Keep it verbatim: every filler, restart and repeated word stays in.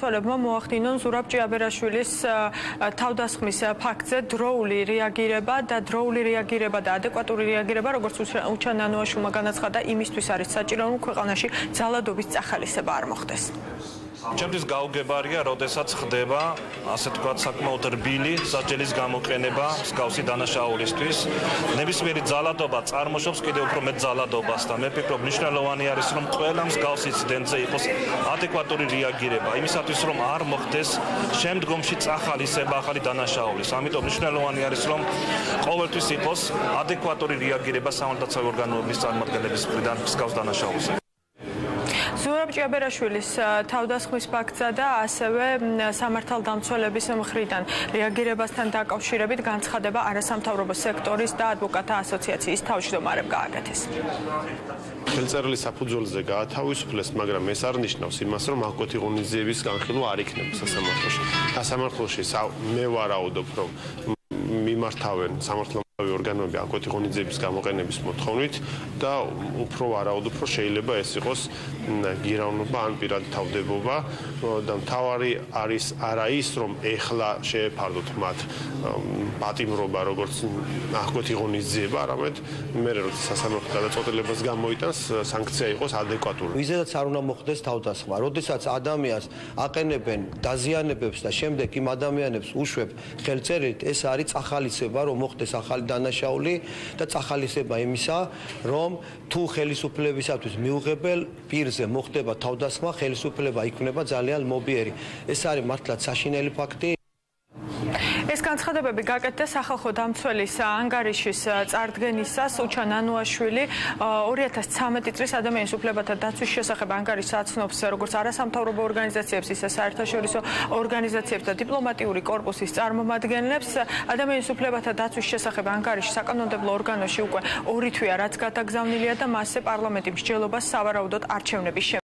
მმართველებმა მოახდინონ ზურაბ ჭიაბერაშვილის თავდასხმის ფაქტზე დროული რეაგირება და დროული რეაგირება და ადეკვატური რეაგირება, როგორც უჩან ნანოაშვილმა განაცხადა, იმისთვის არის საჭირო, რომ ქვეყანაში ძალადობის წახალისება არ მოხდეს. ჩემთვის გაუგებარია, როდესაც ხდება, ასე თქვათ, საკმაოდ რბილი სასჯელის გამოყენება მსგავსი დანაშაულისთვის. ნებისმიერი ძალადობა წარმოშობს კიდევ უფრო მეტ ძალადობას და მე ვფიქრობ, მნიშვნელოვანი არის, რომ ყველა მსგავსი ინციდენტზე იყოს ადეკვატური რეაგირება, იმისათვის, რომ არ მოხდეს შემდგომში წახალისება ახალი დანაშაულის. ამიტომ მნიშვნელოვანი არის, რომ ყოველთვის იყოს ადეკვატური რეაგირება სამართალდამცავი ორგანოების წარმომადგენლების მხრიდან მსგავს დანაშაულზე. ზურაბ ჭიაბერაშვილის თავდასხმის ფაქტსა და ასევე სამართალდამცველების მხრიდან რეაგირებასთან დაკავშირებით განცხადება არასამთავრობო სექტორის და ადვოკატთა ასოციაციის თავმჯდომარემ გააკეთეს. ხელწერილი საფუძველზე გაათავისუფლეს, მაგრამ ეს არ ნიშნავს იმას, რომ აკოთი ღონისძიების განხილვა არ იქნება სასამართლოში. სასამართლოში მე ვარაუდობ, რომ მიმართავენ სამართალდამცავი ორგანოები აკოთი ღონისძიების გამოყენების მოთხოვნით და უფრო ვარაუდობ, რომ შეიძლება ეს იყოს გირავნობა ან პირადი თავდებობა და მთავარი არის არა ის, რომ ეხლა შეეფარდოთ მათ პატიმრობა, როგორც აკოთი ღონისძიება, არამედ მე როცა სასამართლო გადაწყვეტილებას გამოიტანს, სანქცია იყოს ადეკვატური. ვიზედაც არ უნდა მოხდეს თავდასხმა. როდესაც ადამიანს აყენებენ დაზიანებებს და შემდეგ იმ ადამიანებს უშვებ ხელწერით, ეს არის წახალისება, რომ მოხდეს ახალი დანაშაული და წახალისება იმისა, რომ თუ ხელისუფლებისათვის მიუღებელ პირზე მოხდება თავდასხმა, ხელისუფლება იქნება ძალიან მობიერი. ეს არის მართლაც საშინელი ფაქტი. ეს განცხადებები გაკეთდა სახალხო დამცველის ანგარიშის წარდგენისას. უჩან ნანოაშვილი ორი ათას ცხრამეტი წლის ადამიანის უფლებათა დაცვის შესახებ ანგარიშს აცნობს როგორც არასამთავრობო ორგანიზაციებს, ისე საერთაშორისო ორგანიზაციებს და დიპლომატიური კორპუსის წარმომადგენლებს. ადამიანის უფლებათა დაცვის შესახებ ანგარიში საკანონმდებლო ორგანოში უკვე ორი თვეა რაც გადაგზავნილია და მასზე პარლამენტი მსჯელობას სავარაუდოდ არჩევნების